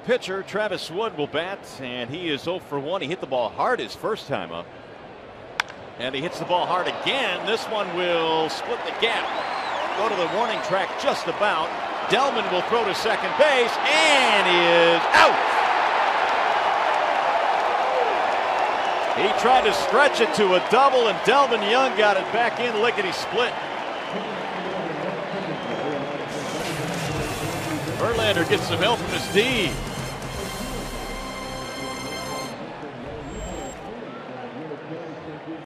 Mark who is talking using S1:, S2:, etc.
S1: Pitcher Travis Wood will bat, and he is 0 for 1. He hit the ball hard his first time up, and he hits the ball hard again. This one will split the gap, go to the warning track just about. Delman will throw to second base and is out. He tried to stretch it to a double, and Delman Young got it back in lickety split. Verlander gets some help from his D.